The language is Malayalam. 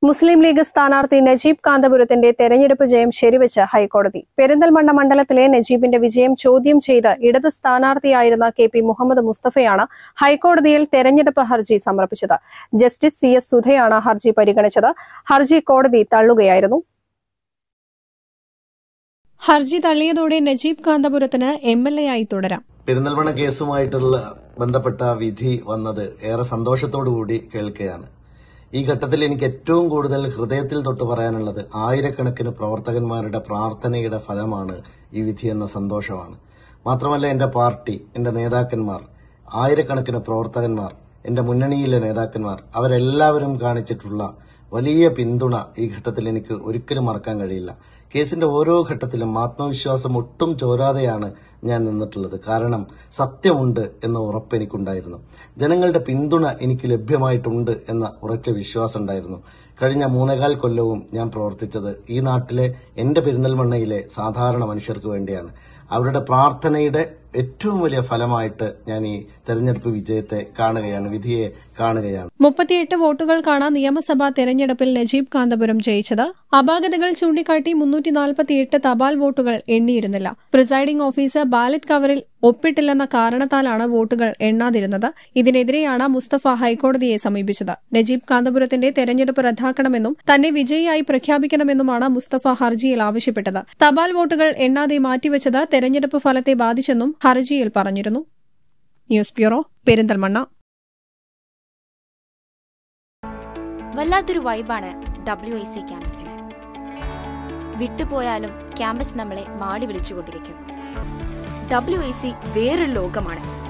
മുസ്ലിം ലീഗ് സ്ഥാനാർത്ഥി നജീബ് കാന്തപുരത്തിന്റെ തെരഞ്ഞെടുപ്പ് ജയം ശരിവെച്ച് ഹൈക്കോടതി. പെരിന്തൽമണ്ണ മണ്ഡലത്തിലെ നജീബിന്റെ വിജയം ചോദ്യം ചെയ്ത് ഇടത് സ്ഥാനാർത്ഥിയായിരുന്ന KP മുഹമ്മദ് മുസ്തഫയാണ് ഹൈക്കോടതിയിൽ തെരഞ്ഞെടുപ്പ് ഹർജി സമർപ്പിച്ചത്. ജസ്റ്റിസ് CS സുധയാണ് ഹർജി പരിഗണിച്ചത്. ഹർജി കോടതി തള്ളുകയായിരുന്നു. ഹർജി തള്ളിയതോടെ നജീബ് കാന്തപുരത്തിന് MLA ആയി തുടരാം. പെരിന്തൽമണ്ണ കേസുമായിട്ടുള്ള ബന്ധപ്പെട്ട വിധി വന്നത് ഏറെ സന്തോഷത്തോടുകൂടി കേൾക്കുകയാണ്. ഈ ഘട്ടത്തിൽ എനിക്ക് ഏറ്റവും കൂടുതൽ ഹൃദയത്തിൽ തൊട്ട് പറയാനുള്ളത് ആയിരക്കണക്കിന് പ്രവർത്തകന്മാരുടെ പ്രാർത്ഥനയുടെ ഫലമാണ് ഈ വിധി എന്ന സന്തോഷമാണ്. മാത്രമല്ല, എന്റെ പാർട്ടി, എന്റെ നേതാക്കന്മാർ, ആയിരക്കണക്കിന് പ്രവർത്തകന്മാർ, എന്റെ മുന്നണിയിലെ നേതാക്കന്മാർ, അവരെല്ലാവരും കാണിച്ചിട്ടുള്ള വലിയ പിന്തുണ ഈ ഘട്ടത്തിൽ എനിക്ക് ഒരിക്കലും മറക്കാൻ കഴിയില്ല. കേസിന്റെ ഓരോ ഘട്ടത്തിലും ആത്മവിശ്വാസം ഒട്ടും ചോരാതെയാണ് ഞാൻ നിന്നിട്ടുള്ളത്. കാരണം സത്യമുണ്ട് എന്ന ഉറപ്പ് എനിക്കുണ്ടായിരുന്നു. ജനങ്ങളുടെ പിന്തുണ എനിക്ക് ലഭ്യമായിട്ടുണ്ട് എന്ന ഉറച്ച വിശ്വാസം ഉണ്ടായിരുന്നു. കഴിഞ്ഞ 3.25 കൊല്ലവും ഞാൻ പ്രവർത്തിച്ചത് ഈ നാട്ടിലെ എന്റെ പെരിന്തൽമണ്ണയിലെ സാധാരണ മനുഷ്യർക്ക് വേണ്ടിയാണ്. അവരുടെ പ്രാർത്ഥനയുടെ ഏറ്റവും വലിയ ഫലമായിട്ട് ഞാൻ ഈ തെരഞ്ഞെടുപ്പ് വിജയത്തെ കാണുകയാണ്, വിധിയെ കാണുകയാണ്. 38 വോട്ടുകൾക്കാണ് നിയമസഭാ തെരഞ്ഞെടുപ്പിൽ നജീബ് കാന്തപുരം ജയിച്ചത്. അപാകതകൾ ചൂണ്ടിക്കാട്ടി 348 തപാൽ വോട്ടുകൾ എണ്ണിയിരുന്നില്ല. പ്രിസൈഡിംഗ് ഓഫീസർ ബാലറ്റ് കവറിൽ ഒപ്പിട്ടില്ലെന്ന കാരണത്താലാണ് വോട്ടുകൾ എണ്ണാതിരുന്നത്. ഇതിനെതിരെയാണ് മുസ്തഫ ഹൈക്കോടതിയെ സമീപിച്ചത്. നജീബ് കാന്തപുരത്തിന്റെ തെരഞ്ഞെടുപ്പ് റദ്ദാക്കണമെന്നും തന്നെ വിജയിയായി പ്രഖ്യാപിക്കണമെന്നുമാണ് മുസ്തഫ ഹർജിയിൽ ആവശ്യപ്പെട്ടത്. തപാൽ വോട്ടുകൾ എണ്ണാതെ മാറ്റിവെച്ചത് തെരഞ്ഞെടുപ്പ് ഫലത്തെ ബാധിച്ചെന്നും ഹർജിയിൽ പറഞ്ഞിരുന്നു. News bureau, Perinthalmanna. വല്ലാത്തൊരു വൈബാണ് WIC ക്യാമ്പസിന്. വിട്ടുപോയാലും ക്യാമ്പസ് നമ്മളെ മാടി വിളിച്ചുകൊണ്ടിരിക്കും. WIC വേറൊരു ലോകമാണ്.